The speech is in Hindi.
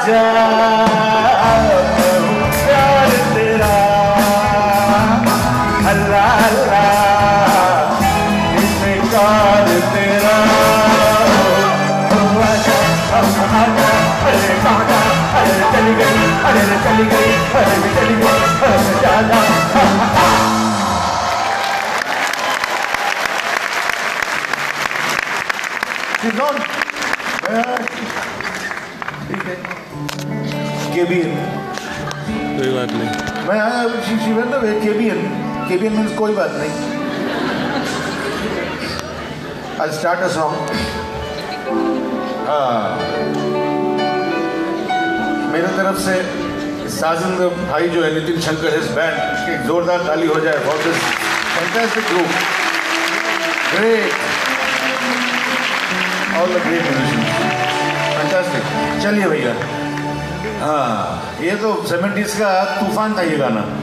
आजा प्यार तेरा अल्लाह अल्लाह इनकार तेरा आजा आजा अरे आजा अरे चली गई अरे चली गई अरे चली गई अरे जाना ठीक है केबियन कोई बात नहीं मैं आया शिवन तो केबियन केबियन मीन्स कोई बात नहीं I'll start a song हाँ मेरे तरफ से साजिंद भाई जो है नितिन शंकर इस बैंड की जोरदार ताली हो जाए for this fantastic group great all the great musicians fantastic चलिए भैया हाँ ये तो 70s का तूफान था ये गाना